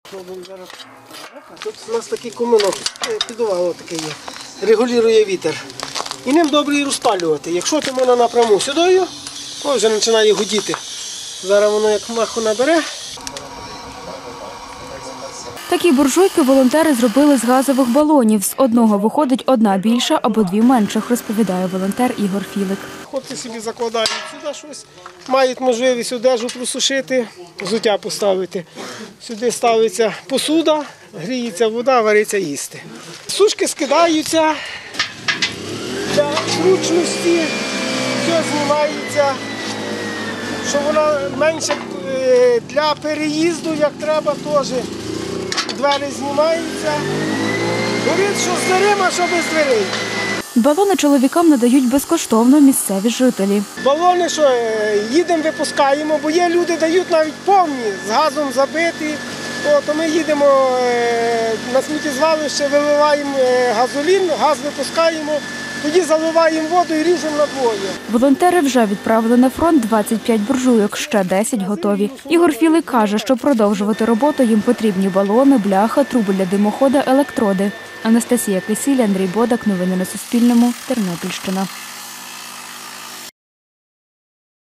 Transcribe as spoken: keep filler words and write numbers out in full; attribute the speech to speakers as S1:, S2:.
S1: Тут у нас такий коминок, підувало таке є, регулює вітер. І ним добре і розпалювати. Якщо ти можна напряму сюди, то вже починає гудіти. Зараз воно як маху набере.
S2: Такі буржуйки волонтери зробили з газових балонів. З одного виходить одна більша або дві менших, розповідає волонтер Ігор Філик.
S1: Хлопці собі закладають сюди щось, мають можливість одежу просушити, взуття поставити. Сюди ставиться посуда, гріється вода, вариться їсти. Сушки скидаються для зручності, все знімається, щоб вона менше для переїзду, як треба, теж. Двері знімаються. Говорить, що з дверима, що без дверей.
S2: Балони чоловікам надають безкоштовно місцеві жителі.
S1: Балони, що їдемо, випускаємо, бо є люди, дають навіть повні, з газом забиті. То ми їдемо на сміттєзвалище, виливаємо газолін, газ випускаємо, тоді заливаємо воду і ріжемо на двоє.
S2: Волонтери вже відправили на фронт двадцять п'ять буржуйок, ще десять готові. Ігор Філик каже, що продовжувати роботу їм потрібні балони, бляха, труби для димохода, електроди. Анастасія Кисіль, Андрій Бодак. Новини на Суспільному. Тернопільщина.